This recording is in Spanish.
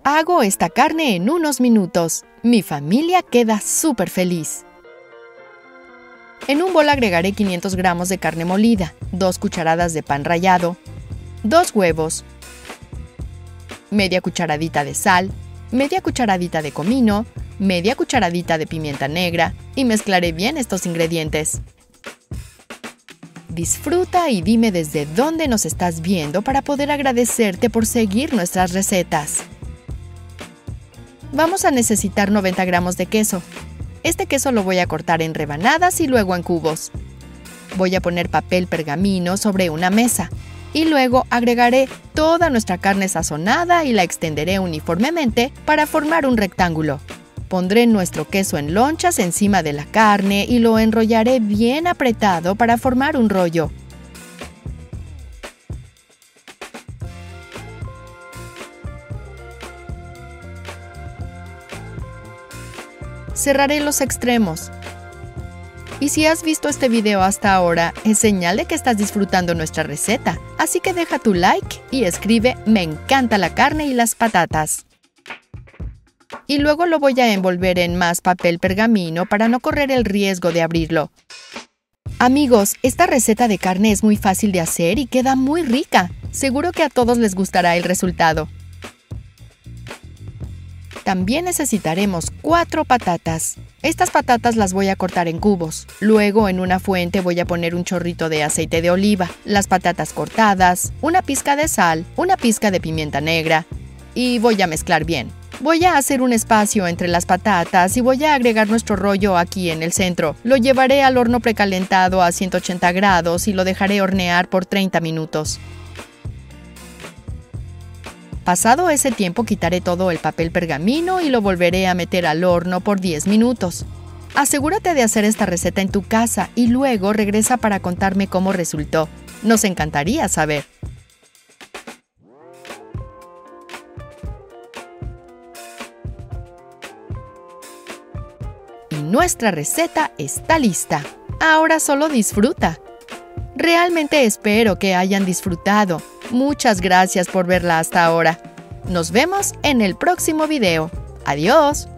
Hago esta carne en unos minutos. Mi familia queda súper feliz. En un bol agregaré 500 gramos de carne molida, 2 cucharadas de pan rallado, 2 huevos, media cucharadita de sal, media cucharadita de comino, media cucharadita de pimienta negra y mezclaré bien estos ingredientes. Disfruta y dime desde dónde nos estás viendo para poder agradecerte por seguir nuestras recetas. Vamos a necesitar 90 gramos de queso. Este queso lo voy a cortar en rebanadas y luego en cubos. Voy a poner papel pergamino sobre una mesa y luego agregaré toda nuestra carne sazonada y la extenderé uniformemente para formar un rectángulo. Pondré nuestro queso en lonchas encima de la carne y lo enrollaré bien apretado para formar un rollo. Cerraré los extremos. Y si has visto este video hasta ahora, es señal de que estás disfrutando nuestra receta, así que deja tu like y escribe "Me encanta la carne y las patatas". Y luego lo voy a envolver en más papel pergamino para no correr el riesgo de abrirlo. Amigos, esta receta de carne es muy fácil de hacer y queda muy rica. Seguro que a todos les gustará el resultado. También necesitaremos 4 patatas. Estas patatas las voy a cortar en cubos. Luego en una fuente voy a poner un chorrito de aceite de oliva, las patatas cortadas, una pizca de sal, una pizca de pimienta negra y voy a mezclar bien. Voy a hacer un espacio entre las patatas y voy a agregar nuestro rollo aquí en el centro. Lo llevaré al horno precalentado a 180 grados y lo dejaré hornear por 30 minutos. Pasado ese tiempo quitaré todo el papel pergamino y lo volveré a meter al horno por 10 minutos. Asegúrate de hacer esta receta en tu casa y luego regresa para contarme cómo resultó. Nos encantaría saber. Y nuestra receta está lista. Ahora solo disfruta. Realmente espero que hayan disfrutado. Muchas gracias por verla hasta ahora. Nos vemos en el próximo video. ¡Adiós!